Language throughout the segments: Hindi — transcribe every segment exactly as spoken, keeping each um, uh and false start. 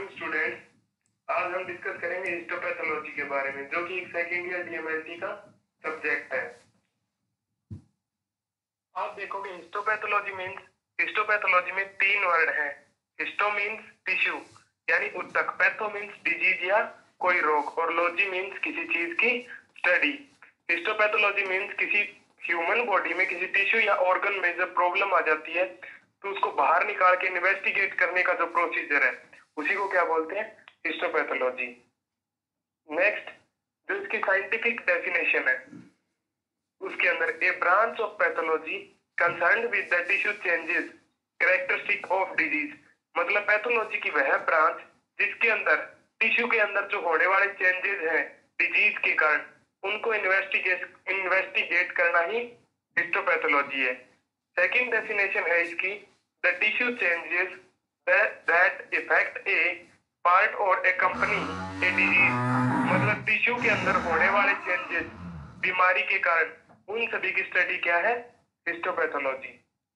Morning student. आज हम डिस्कस करेंगे हिस्टोपैथोलॉजी के बारे में, जो कि सेकेंड ईयर डीएमएलटी का सब्जेक्ट है। आप देखोगे हिस्टोपैथोलॉजी मींस हिस्टोपैथोलॉजी में तीन वर्ड हैं। हिस्टो मींस टिश्यू यानी ऊतक, पैथो मींस डिजीज या कोई रोग, और लॉजी मींस किसी चीज की स्टडी। हिस्टोपैथोलॉजी मींस किसी ह्यूमन बॉडी में किसी टिश्यू या ऑर्गन में जब प्रॉब्लम आ जाती है तो उसको बाहर निकाल के इन्वेस्टिगेट करने का जो प्रोसीजर है उसी को क्या बोलते हैं, हिस्टोपैथोलॉजी। नेक्स्ट, जो इसकी साइंटिफिक डेफिनेशन है उसके अंदर, a branch of pathology concerned with the tissue changes characteristic of disease. मतलब पैथोलॉजी की वह ब्रांच जिसके अंदर टिश्यू के अंदर जो होने वाले चेंजेस हैं डिजीज के कारण उनको इन्वेस्टिगेट इन्वेस्टिगेट करना ही हिस्टोपैथोलॉजी है। सेकंड डेफिनेशन है इसकी, the tissue changes that affect a part or accompany a disease. मतलब टिश्यू के अंदर होने वाले चेंजेस बीमारी के कारण उन सभी की स्टडी क्या है, हिस्टोपैथोलॉजी।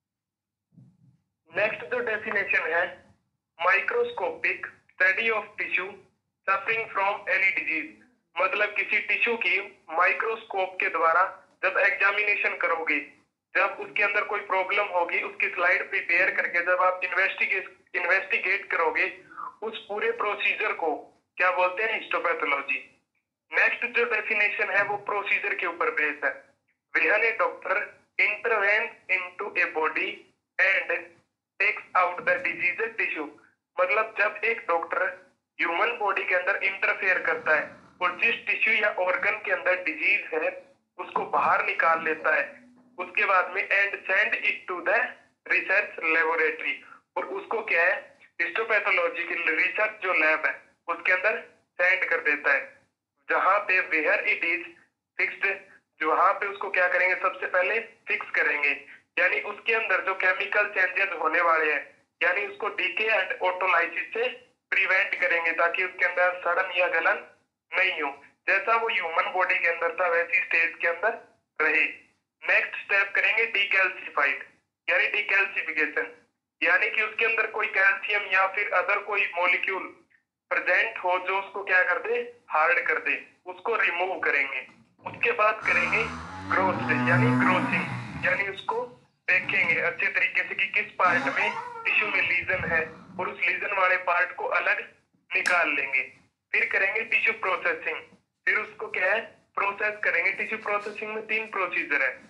नेक्स्ट जो डेफिनेशन है, microscopic study of tissue suffering from any disease. मतलब किसी टिश्यू की माइक्रोस्कोप के द्वारा जब एग्जामिनेशन करोगे, जब उसके अंदर कोई प्रॉब्लम होगी, उसकी स्लाइड प्रिपेयर करके जब आप इन्वेस्टिगेट इन्वेस्टिगेट करोगे, उस पूरे प्रोसीजर को क्या बोलते हैं, हिस्टोपैथोलॉजी। नेक्स्ट जो डेफिनेशन है वो प्रोसीजर के ऊपर बेस्ड है। When a doctor intervenes into a body and takes out the disease tissue. मतलब जब एक डॉक्टर ह्यूमन बॉडी के अंदर इंटरफेयर करता है और जिस टिश्यू या ऑर्गन के अंदर डिजीज है उसको बाहर निकाल लेता है, उसके बाद में and send it to the research laboratory. और उसको क्या है, हिस्टोपैथोलॉजी की रिसर्च जो लैब है उसके अंदर सेंड कर देता है, जहां पे वेयर इट इज फिक्स्ड। वहां पे उसको क्या करेंगे, सबसे पहले फिक्स करेंगे, यानी उसके अंदर जो केमिकल चेंजेस होने वाले हैं, यानी उसको डीके एंड ऑटोलाइसिस से प्रिवेंट करेंगे ताकि उसके अंदर सड़न या गलन नहीं हो, जैसा वो ह्यूमन बॉडी के अंदर था वैसी स्टेज के अंदर रहे। नेक्स्ट स्टेप करेंगे डीकैल्सिफाइड यानी डीकैल्सिफिकेशन, यानी कि उसके अंदर कोई कैल्शियम या फिर अदर कोई मॉलिक्यूल प्रेजेंट हो जो उसको क्या कर दे, हार्ड कर दे, उसको रिमूव करेंगे। उसके बाद करेंगे ग्रोथ यानी ग्रोथिंग, यानी उसको देखेंगे अच्छे तरीके से कि किस पार्ट में टिश्यू में लीजन है और उस लीजन वाले पार्ट को अलग निकाल लेंगे। फिर करेंगे टिश्यू प्रोसेसिंग, फिर उसको क्या है, प्रोसेस करेंगे। टिश्यू प्रोसेसिंग में तीन प्रोसीजर है।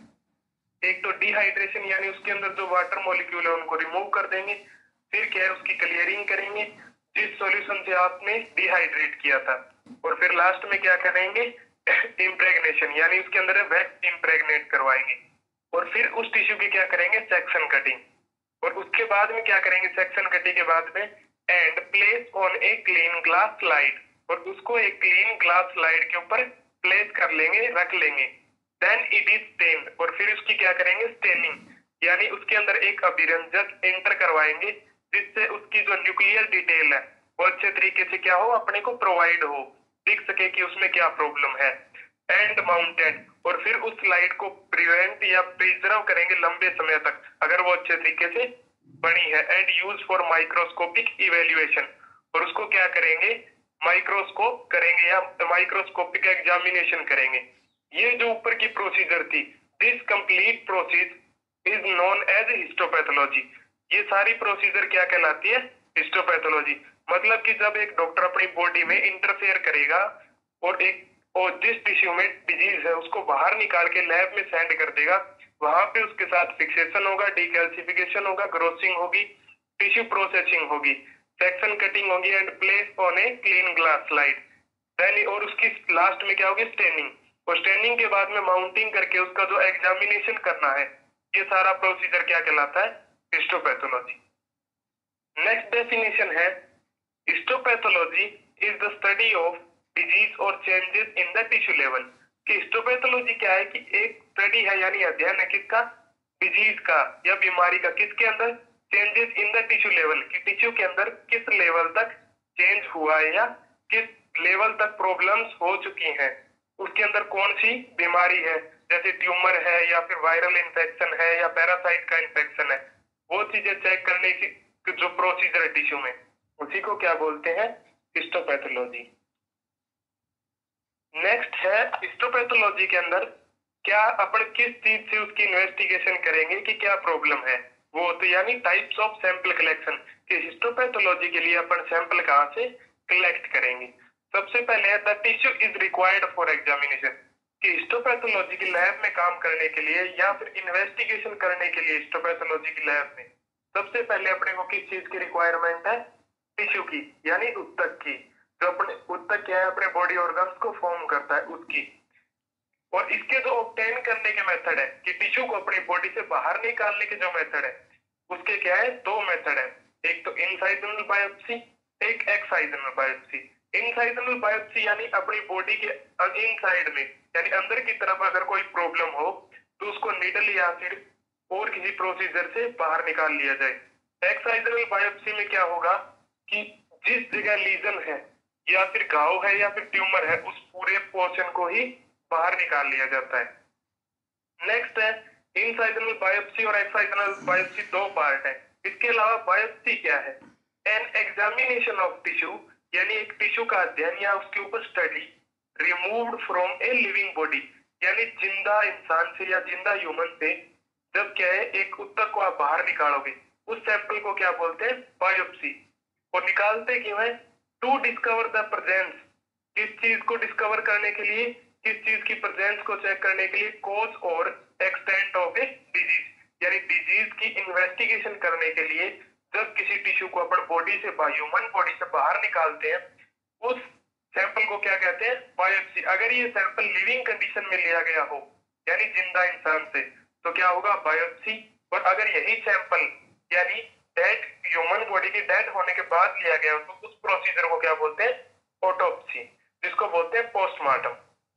एक तो डिहाइड्रेशन यानी उसके अंदर जो वाटर मॉलिक्यूल है उनको रिमूव कर देंगे। फिर क्या है, उसकी क्लियरिंग करेंगे जिस सॉल्यूशन से आपने डिहाइड्रेट किया था। और फिर लास्ट में क्या करेंगे, इम्प्रेग्नेशन यानी उसके अंदर वैक्स इम्प्रेग्नेट करवाएंगे। और फिर उस टिश्यू की क्या करेंगे, सेक्शन कटिंग। और उसके बाद में क्या करेंगे, सेक्शन कटिंग के बाद में and place on a clean glass slide, और उसको एक क्लीन ग्लास स्लाइड के ऊपर प्लेस कर लेंगे, रख लेंगे। देन इट इज स्टेन्ड, और फिर उसकी क्या करेंगे, स्टेनिंग, यानी उसके अंदर एक अभिरंजक एंटर करवाएंगे जिससे उसकी जो न्यूक्लियर डिटेल है वो अच्छे तरीके से क्या हो, अपने को प्रोवाइड हो, दिख सके कि उसमें क्या प्रॉब्लम है। एंड माउंटेड, और फिर उस स्लाइड को प्रिवेंट या प्रिजर्व करेंगे लंबे समय तक अगर वो अच्छे तरीके से बनी है। And use for microscopic evaluation, और उसको क्या करेंगे, माइक्रोस्कोप करेंगे या माइक्रोस्कोपिक एग्जामिनेशन करेंगे। ये जो ऊपर की प्रोसीजर थी, this complete procedure is known as histopathology. ये सारी प्रोसीजर क्या कहलाती है, हिस्टोपैथोलॉजी। मतलब कि जब एक डॉक्टर अपनी बॉडी में इंटरफेयर करेगा और एक और जिस टिश्यू में डिजीज है उसको बाहर निकाल के लैब में सेंड कर देगा, वहां पे उसके साथ फिक्सेशन होगा, डीकैल्सिफिकेशन होगा, ग्रोसिंग होगी, टिश्यू प्रोसेसिंग होगी, सेक्शन कटिंग होगी and place on a clean glass slide. Then और उसकी लास्ट में क्या होगी, स्टेनिंग। और स्टेनिंग के बाद में माउंटिंग करके उसका जो एग्जामिनेशन करना है, ये सारा प्रोसीजर क्या कहलाता है, हिस्टोपैथोलॉजी। नेक्स्ट डेफिनेशन है, histopathology is the study of disease और changes in the tissue level. कि हिस्टोपैथोलॉजी क्या है कि एक स्टडी है यानी अध्ययन है किसका, डिजीज का या बीमारी का, किसके अंदर, changes in the tissue level, कि टिश्यू के अंदर किस लेवल तक चेंज हुआ है या किस लेवल तक प्रॉब्लम्स हो चुकी हैं, उसके अंदर कौन सी बीमारी है, जैसे ट्यूमर है या फिर वायरल इन्फेक्शन है या पैरासाइट का इन्फेक्शन है, वो चीजें चेक करने की जो प्रोसीजर है टिश्यू में, उसी को क्या बोलते हैं, हिस्टोपैथोलॉजी। नेक्स्ट है हिस्टोपैथोलॉजी के अंदर क्या अपन किस चीज से उसकी इन्वेस्टिगेशन करेंगे कि क्या प्रॉब्लम है, वो तो यानी टाइप्स ऑफ सैंपल कलेक्शन कि हिस्टोपैथोलॉजी के लिए अपन सैंपल कहाँ से कलेक्ट करेंगे। सबसे पहले है the tissue is required for examination कि हिस्टोपैथोलॉजी की लैब में काम करने के लिए या फिर इन्वेस्टिगेशन करने के लिए हिस्टोपैथोलॉजी की लैब में सबसे पहले अपने को किस चीज की रिक्वायरमेंट है, टिश्यू की, यानी उत्तक की। जो अपने उत्तक क्या है, अपने बॉडी ऑर्गन्स को फॉर्म करता है उसकी। और इसके जो ऑब्टेन करने के मेथड है कि टिश्यू को अपनी बॉडी से बाहर निकालने के जो मेथड है उसके क्या है, दो मेथड है। एक तो इनसाइजनल बायोप्सी, एक एक्साइजनल बायोप्सी। इनसाइजनल बायोप्सी यानी अपनी बॉडी के इनसाइड में यानी अंदर की तरफ अगर कोई प्रॉब्लम हो तो उसको नीडल या फिर और किसी प्रोसीजर से बाहर निकाल लिया जाए। एक्साइजनल बायोप्सी में क्या होगा कि जिस जगह लीजन है या फिर घाव है या फिर ट्यूमर है उस पूरे पोर्शन को ही बाहर निकाल लिया जाता है। नेक्स्ट है इनसाइजनल बायोप्सी और एक्साइजनल बायोप्सी, दो पार्ट है। इसके अलावा बायोप्सी क्या है, एन एग्जामिनेशन ऑफ टिश्यू यानी एक टिश्यू का अध्ययन या उसके ऊपर study removed from a living body यानी जिंदा इंसान से या जिंदा ह्यूमन से जब क्या है एक उत्तक को आप बाहर निकालोगे उस सैंपल को क्या बोलते हैं, बायोप्सी। और निकालते क्यों है, टू डिस्कवर द प्रेजेंस, किस चीज को डिस्कवर करने के लिए, किस चीज की प्रेजेंस को चेक करने के लिए, कॉज और एक्सटेंट ऑफ ए डिजीज यानी डिजीज की इन्वेस्टिगेशन करने के लिए जब किसी टिश्यू को अपन बॉडी से ह्यूमन बॉडी से बाहर निकालते हैं उस सैंपल को क्या कहते हैं, बायोप्सी। अगर ये सैंपल लिविंग कंडीशन में लिया गया हो यानी जिंदा इंसान से तो क्या होगा, बायोप्सी। और अगर यही सैंपल यानी डेड ह्यूमन बॉडी की डेड होने के बाद लिया गया हो तो उस प्रोसीजर को क्या बोलते हैं, ऑटोप्सी, जिसको बोलते हैं पोस्टमार्टम।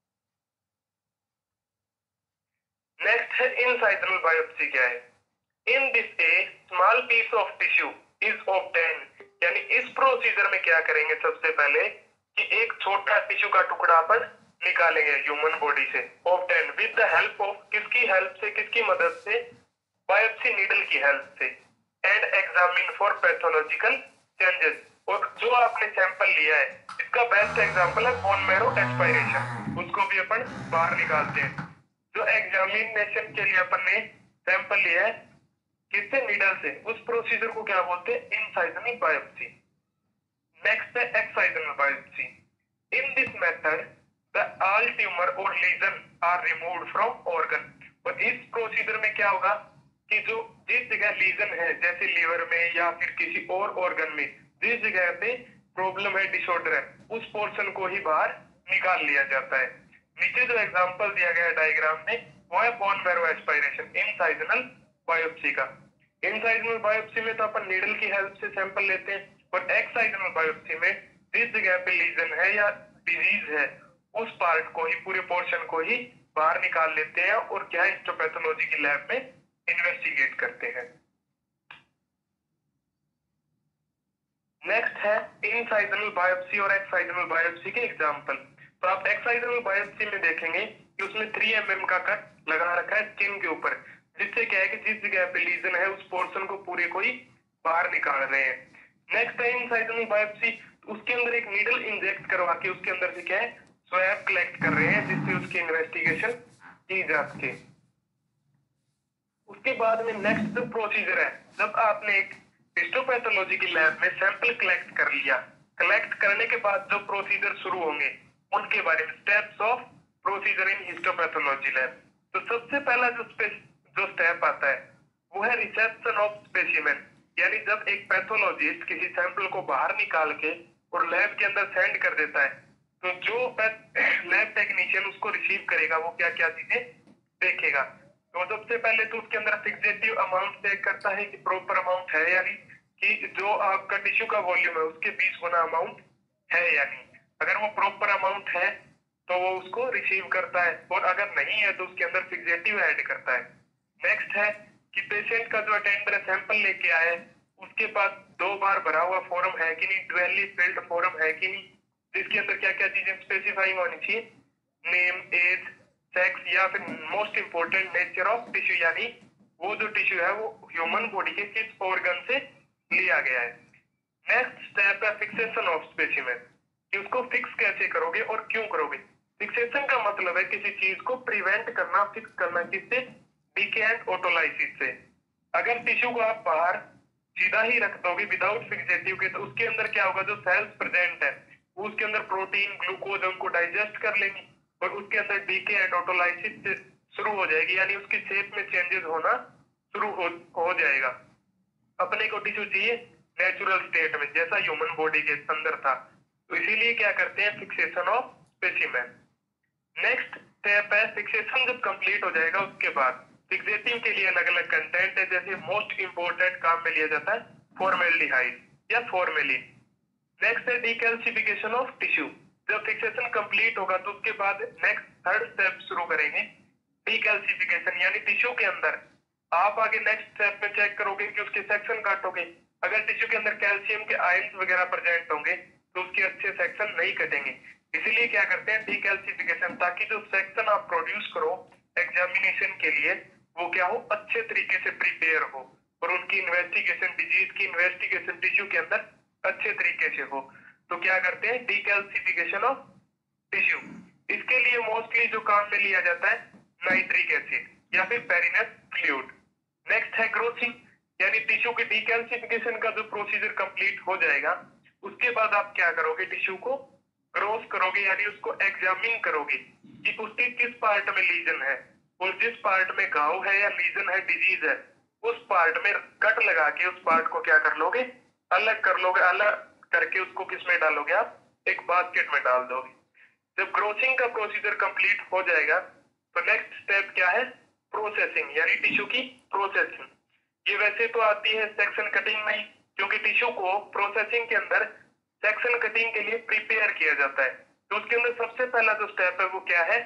नेक्स्ट है इनसाइजनल बायोप्सी क्या है, in this a small piece of tissue is obtain यानी इस प्रोसीजर में क्या करेंगे, सबसे पहले कि एक छोटा टिश्यू का टुकड़ा अपन निकालेंगे ह्यूमन बॉडी से, obtain with the help of, किसकी हेल्प से, किसकी मदद से, बायोप्सी नीडल की हेल्प से, and examine for pathological changes. और जो आपने सैंपल लिया है इसका बेस्ट एग्जांपल है बोन मैरो एस्पायरेशन, उसको भी अपन बाहर निकालते हैं। जो एग्जामिनेशन के लिए अपन ने सैंपल लिया है किससे, नीडल से, उस प्रोसीजर को क्या बोलते हैं, इनसाइजनल बायोप्सी। नेक्स्ट है excisional biopsy, in this method the all tumour और lesion are removed from organ. और इस प्रोसीजर में क्या होगा कि जो जिस जगह लीजन है जैसे लीवर में या फिर किसी और ऑर्गन में जिस जगह पे प्रॉब्लम है, डिसऑर्डर है, उस पोर्शन को ही बाहर निकाल लिया जाता है। नीचे जो एग्जांपल दिया गया है डायग्राम में वो है bone marrow aspiration, incisional biopsy का। इनसाइजनल बायोप्सी में तो अपन नीडल की हेल्प से सैंपल लेते हैं और एक्साइजनल बायोप्सी में जिस जगह पे लीजन है या डिजीज है उस पार्ट को ही, पूरे पोर्शन को ही बाहर निकाल लेते हैं और क्या हिस्टोपैथोलॉजी की लैब में इन्वेस्टिगेट करते हैं। नेक्स्ट है इनसाइजनल बायोप्सी और एक्साइजनल बायोप्सी के एग्जांपल। तो आप एक्साइजनल बायोप्सी में देखेंगे कि उसमें थ्री एम एम का कट लगा रखा है स्किन के ऊपर, जिससे क्या है कि जिस जगह पे लीजन है उस पोर्शन को पूरे को ही बाहर निकाल रहे हैं। नेक्स्ट है इनसाइजनल बायोप्सी, उसके अंदर एक नीडल इंजेक्ट करवा के उसके अंदर से क्या है, स्वैब कलेक्ट कर रहे हैं जिससे उसकी इन्वेस्टिगेशन की जा सके। उसके बाद में नेक्स्ट जो प्रोसीजर है, जब आपने एक हिस्टोपैथोलॉजी की लैब में सैंपल कलेक्ट कर लिया, कलेक्ट करने के बाद जो प्रोसीजर शुरू होंगे उनके बारे में, steps of procedure in histopathology lab. तो सबसे पहला जो जो स्टेप आता है वो है रिसेप्शन ऑफ स्पेसिमेन, यानी जब एक पैथोलॉजिस्ट किसी सैंपल को बाहर निकाल के और लैब के अंदर सेंड कर देता है तो जो लैब टेक्नीशियन उसको रिसीव करेगा वो क्या क्या चीजें देखेगा। तो सबसे पहले तो उसके अंदर फिक्सेटिव अमाउंट चेक करता है कि प्रॉपर अमाउंट है या नहीं, कि जो आपका टिश्यू का वॉल्यूम है उसके बीस गुना अमाउंट है या नहीं। अगर वो प्रॉपर अमाउंट है तो वो उसको रिसीव करता है और अगर नहीं है तो उसके अंदर फिक्सेटिव ऐड करता है। नेक्स्ट है कि पेशेंट का जो अटेंडर सैंपल लेके आए उसके पास दो बार भरा हुआ फॉर्म है कि नहीं, ड्वेली फिल्ड फॉर्म है कि नहीं, जिसके अंदर क्या क्या चीजें स्पेसिफाइंग होनी चाहिए, नेम, एज, सेक्स या फिर most important nature of tissue, यानी वो जो टिश्यू है वो ह्यूमन बॉडी के किस ऑर्गन से लिया गया है। नेक्स्ट स्टेप है फिक्सेशन ऑफ स्पेसिमेन, कि उसको फिक्स कैसे करोगे और क्यों करोगे। फिक्सेशन का मतलब है किसी चीज को प्रिवेंट करना, फिक्स करना, किससे? डीके एंड ऑटोलाइसिस से। अगर टिश्यू को आप बाहर सीधा ही रख दोगे विदाउट फिक्सेटिव के, तो उसके अंदर क्या होगा, जो सेल्स प्रेजेंट है वो उसके अंदर प्रोटीन ग्लूकोज उनको डाइजेस्ट कर लेंगे और उसके अंदर डीके एंड ऑटोलाइसिस शुरू हो जाएगी, यानी उसकी शेप में चेंजेस होना शुरू हो, हो जाएगा। अपने को टिश्यू चाहिए नेचुरल स्टेट में, जैसा ह्यूमन बॉडी के अंदर था, तो इसीलिए क्या करते हैं, fixation of specimen. Next step है फिक्सेशन जब कंप्लीट हो जाएगा उसके बाद फिक्सेटिव के लिए अलग अलग कंटेंट है, जैसे मोस्ट इंपोर्टेंट काम में लिया जाता है फॉर्मेल्डिहाइड या फॉर्मेलिन। नेक्स्ट है डीकैल्सिफिकेशन ऑफ टिश्यू। जब फिक्सेशन कंप्लीट होगा तो उसके बाद नेक्स्ट थर्ड स्टेप शुरू करेंगे डीकैल्सिफिकेशन, यानी टिश्यू के अंदर आप आगे नेक्स्ट स्टेप में चेक करोगे कि उसके सेक्शन काटोगे। अगर टिश्यू के अंदर कैल्शियम के आयंस वगैरह प्रेजेंट होंगे तो उसके अच्छे सेक्शन नहीं कटेंगे, इसीलिए क्या करते हैं डीकैल्सिफिकेशन, ताकि जो सेक्शन आप प्रोड्यूस करो एग्जामिनेशन के लिए वो क्या हो, अच्छे तरीके से प्रिपेयर हो और उनकी इन्वेस्टिगेशन, डिजीज की इन्वेस्टिगेशन टिश्यू के अंदर अच्छे तरीके से हो। तो क्या करते हैं, डीकैल्सिफिकेशन ऑफ टिश्यू। इसके लिए मोस्टली जो काम में लिया जाता है नाइट्रिक एसिड या फिर पेरिनेस फ्लूइड। नेक्स्ट है ग्रोथिंग, यानी टिश्यू के डीकैल्सिफिकेशन का जो प्रोसीजर कंप्लीट हो जाएगा उसके बाद आप क्या करोगे, टिश्यू को ग्रोथ करोगे, यानी उसको एग्जामिन करोगे कि उसके किस पार्ट में लीजन है, और जिस पार्ट में घाव है या लीजन है, डिजीज है, उस पार्ट में कट लगा के उस पार्ट को क्या कर लोगे, अलग कर लोगे। अलग करके उसको किस में डालोगे, आप एक बास्केट में डाल दोगे। जब ग्रोथिंग का प्रोसीजर कंप्लीट हो जाएगा तो नेक्स्ट स्टेप क्या है, प्रोसेसिंग, यानी टिश्यू की प्रोसेसिंग। ये वैसे तो आती है सेक्शन कटिंग में, क्योंकि टिश्यू को प्रोसेसिंग के अंदर सेक्शन कटिंग के लिए प्रिपेयर किया जाता है। तो उसके अंदर सबसे पहला जो स्टेप है वो क्या है,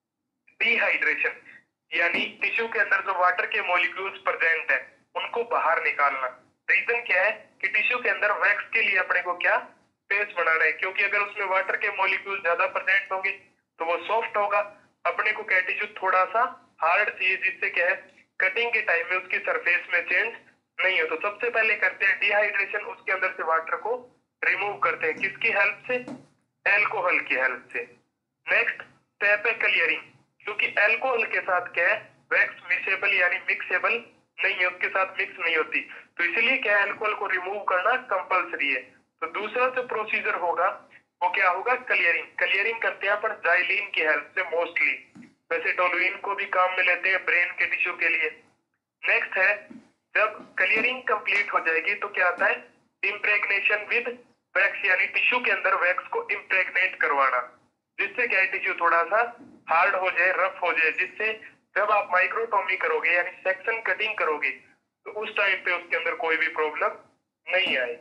डिहाइड्रेशन, यानी टिश्यू के अंदर जो वाटर के मॉलिक्यूल्स प्रेजेंट है उनको बाहर निकालना। रीजन क्या है कि टिश्यू के अंदर वैक्स के लिए अपने को क्या पेस्ट बनाना है, क्योंकि अगर उसमें वाटर के मॉलिक्यूल ज्यादा प्रेजेंट होंगे तो वो सॉफ्ट होगा। अपने को क्या टिश्यू थोड़ा सा हार्ड चाहिए, जिससे क्या है कटिंग के टाइम में उसकी सरफेस में चेंज नहीं हो। तो सबसे पहले करते हैं डिहाइड्रेशन, उसके अंदर से वाटर को रिमूव करते हैं, किसकी हेल्प से, एल्कोहल की हेल्प से। नेक्स्ट स्टेप है क्लियरिंग, क्योंकि एल्कोहल के साथ क्या है, वैक्स मिक्सेबल यानी मिक्सेबल नहीं है, उसके साथ मिक्स नहीं होती, तो इसीलिए क्या है एल्कोहल को रिमूव करना कंपलसरी है। तो दूसरा जो प्रोसीजर होगा वो क्या होगा, क्लियरिंग। क्लियरिंग करते हैं अपन जाइलीन की हेल्प से मोस्टली, वैसे टोलुइन को भी काम में लेते हैं ब्रेन के टिश्यू के लिए। नेक्स्ट है जब क्लियरिंग कंप्लीट हो जाएगी तो क्या आता है, इम्प्रेग्नेशन विद वैक्स, यानी टिश्यू के अंदर वैक्स को इम्प्रेग्नेट करवाना, जिससे क्या है टिश्यू थोड़ा सा हार्ड हो जाए, रफ हो जाए, जिससे जब आप माइक्रोटोमी करोगे यानी सेक्शन कटिंग करोगे तो उस टाइम पे उसके अंदर कोई भी प्रॉब्लम नहीं आए।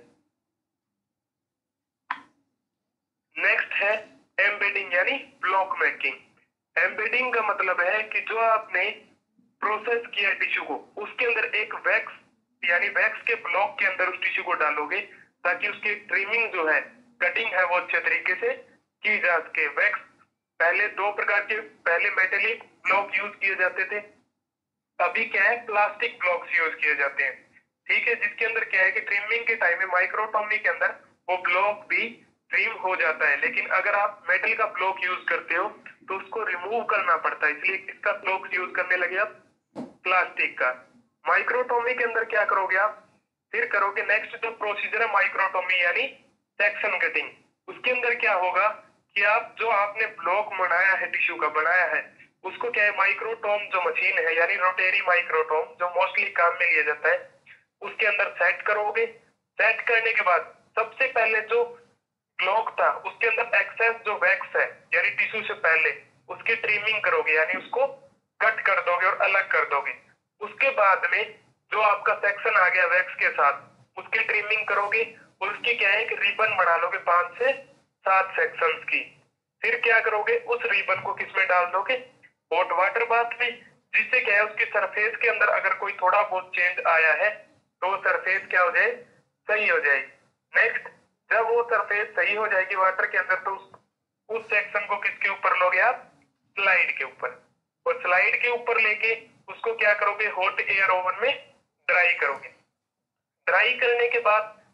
नेक्स्ट है एम्बेडिंग यानी ब्लॉक मेकिंग। एम्बेडिंग का मतलब है कि जो आपने प्रोसेस किया टिश्यू को, उसके अंदर एक वैक्स यानी वैक्स के ब्लॉक के अंदर उस टिश्यू को डालोगे, ताकि उसकी ट्रिमिंग जो है, कटिंग है, वो अच्छे तरीके से की जा सके। वैक्स पहले दो प्रकार के, पहले मेटेलिक ब्लॉक यूज किए जाते थे, अभी क्या है प्लास्टिक ब्लॉक्स यूज किए जाते हैं, ठीक है, जिसके अंदर क्या है कि ट्रिमिंग के टाइम में माइक्रोटोमी के अंदर वो ब्लॉक भी ट्रिम हो जाता है। लेकिन अगर आप मेटल का ब्लॉक यूज करते हो तो उसको रिमूव करना पड़ता है, इसलिए किसका ब्लॉक यूज करने लगे आप, प्लास्टिक का। माइक्रोटोमी के अंदर क्या करोगे आप, फिर करोगे नेक्स्ट जो प्रोसीजर है माइक्रोटोमी यानी सेक्शन कटिंग। उसके अंदर क्या होगा कि आप जो आपने ब्लॉक बनाया है, टिश्यू का बनाया है, उसको क्या है माइक्रोटोम जो मशीन है यानी रोटेरी माइक्रोटोम जो मोस्टली काम में लिया जाता है, उसके अंदर सेट करोगे। सेट करने के बाद सबसे पहले जो ब्लॉक था उसके अंदर एक्सेस जो वैक्स है यानी टिश्यू से पहले उसकी ट्रिमिंग करोगे, यानी उसको कट कर दोगे और अलग कर दोगे। उसके बाद में जो आपका सेक्शन आ गया वैक्स के साथ, उसकी ट्रिमिंग करोगे और उसकी क्या है कि रिबन बना लोगे पांच से सात सेक्शंस की। फिर क्या करोगे, उस रिबन को किसमें डाल दोगे, हॉट वाटर बाथ में, जिससे क्या है उसकी सरफेस के अंदर अगर कोई थोड़ा बहुत चेंज आया है तो वो सरफेस क्या हो जाए, सही हो जाएगी। नेक्स्ट जब वो सरफेस सही हो जाएगी वाटर के अंदर, तो उस, उस सेक्शन को किसके ऊपर लोगे आप, स्लाइड के ऊपर, और स्लाइड के ऊपर लेके उसको क्या करोगे, हॉट एयर ओवन में ड्राई करोगे। ड्राई करने के बाद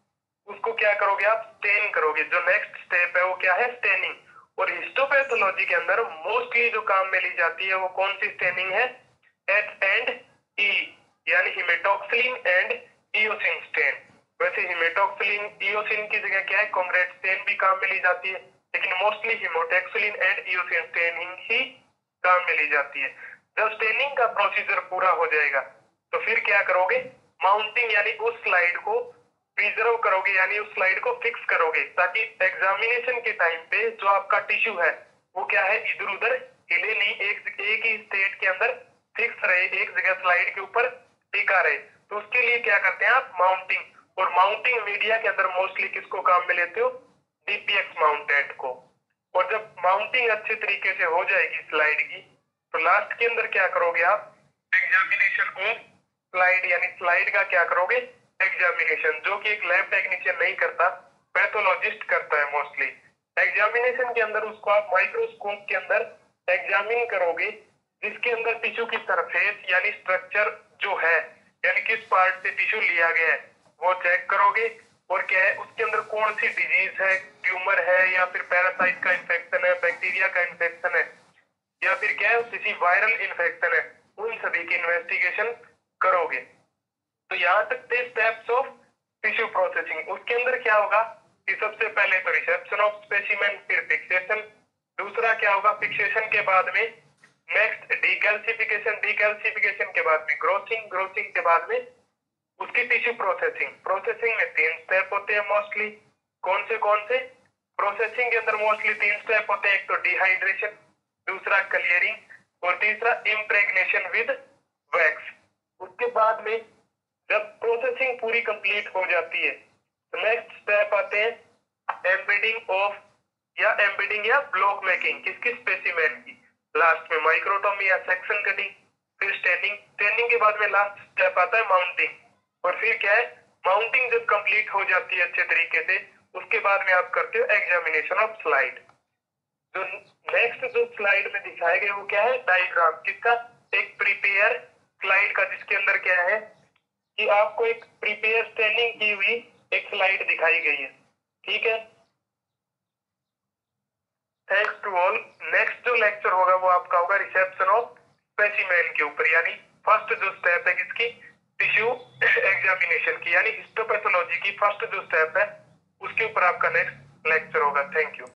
उसको क्या करोगे आप, स्टेन करोगे। जो नेक्स्ट स्टेप है वो क्या है, स्टेनिंग। और हिस्टोपैथोलॉजी के अंदर मोस्टली जो काम में ली जाती है वो कौन सी स्टेनिंग है, एच एंड ई, यानी हिमेटॉक्सिलिन एंड इयोसिन स्टेन। वैसे हिमेटॉक्सिलिन इयोसिन की जगह क्या है, कॉन्ग्रेट स्टेन भी काम में ली जाती है, लेकिन mostly haematoxylin and eosin staining ही काम में ली जाती है। जब स्टेनिंग का प्रोसीजर पूरा हो जाएगा तो फिर क्या करोगे, माउंटिंग, यानी उस स्लाइड को प्रिजर्व करोगे, यानी उस स्लाइड को फिक्स करोगे, ताकि एग्जामिनेशन के टाइम पे जो आपका टिश्यू है वो क्या है, इधर उधर हिले नहीं, एक एक ही स्टेट के अंदर फिक्स रहे, एक जगह स्लाइड के ऊपर टिका रहे। तो उसके लिए क्या करते हैं आप, माउंटिंग। और माउंटिंग मीडिया के अंदर मोस्टली किसको काम में लेते हो, डीपीएक्स माउंटेड को। और जब माउंटिंग अच्छे तरीके से हो जाएगी स्लाइड की, तो लास्ट के अंदर क्या करोगे आप, एग्जामिनेशन ऑफ स्लाइड, यानी स्लाइड का क्या करोगे, एग्जामिनेशन, जो कि एक लैब टेक्नीशियन नहीं करता, पैथोलॉजिस्ट करता है मोस्टली। एग्जामिनेशन के अंदर उसको आप माइक्रोस्कोप के अंदर एग्जामिन करोगे, जिसके अंदर टिश्यू की सरफेस यानी स्ट्रक्चर जो है, यानी किस पार्ट से टिश्यू लिया गया है वो चेक करोगे। और क्या है उसके अंदर कौन सी डिजीज है, ट्यूमर है या फिर पैरासाइट का इन्फेक्शन है, बैक्टीरिया का इन्फेक्शन है या फिर क्या है किसी वायरल इन्फेक्शन है, उन सभी की इन्वेस्टिगेशन करोगे। तो यहाँ तक थे स्टेप्स ऑफ टिश्यू प्रोसेसिंग। उसके अंदर क्या होगा कि सबसे पहले तो रिसेप्शन ऑफ स्पेसिमेन, फिर फिक्सेशन, दूसरा क्या होगा, फिक्सेशन के बाद में नेक्स्ट डीकैल्सिफिकेशन, डीकैल्सिफिकेशन के बाद में ग्रोथिंग, ग्रोथिंग के बाद में उसकी टिश्यू प्रोसेसिंग। प्रोसेसिंग में तीन स्टेप होते हैं मोस्टली, कौन से कौन से, प्रोसेसिंग के अंदर मोस्टली तीन स्टेप होते हैं, एक तो डिहाइड्रेशन, दूसरा क्लियरिंग और तीसरा इम्प्रेग्नेशन विद वैक्स। उसके बाद में जब प्रोसेसिंग पूरी कंप्लीट हो जाती है तो नेक्स्ट स्टेप आते हैं एम्बेडिंग ऑफ या एम्बेडिंग या ब्लॉक मेकिंग, किसकी, स्पेसिमेन की। लास्ट में माइक्रोटोमी या सेक्शन कटिंग, फिर स्टेनिंग। स्टेनिंग के बाद में लास्ट स्टेप आता है माउंटिंग। और फिर क्या है, माउंटिंग जब कंप्लीट हो जाती है अच्छे तरीके से, उसके बाद में आप करते हो एग्जामिनेशन ऑफ स्लाइड। जो नेक्स्ट जो स्लाइड में दिखाया गया वो क्या है, डायग्राम, किसका, एक प्रिपेयर स्लाइड का, जिसके अंदर क्या है कि आपको एक प्रिपेयर स्टेनिंग की हुई एक स्लाइड दिखाई गई है। ठीक है, थैंक्स टू ऑल। नेक्स्ट जो लेक्चर होगा वो आपका होगा रिसेप्शन ऑफ स्पेसिमेन के ऊपर, यानी फर्स्ट जो स्टेप है किसकी, टिश्यू एग्जामिनेशन की, यानी हिस्टोपैथोलॉजी की फर्स्ट जो स्टेप है उसके ऊपर आपका नेक्स्ट लेक्चर होगा। Thank you.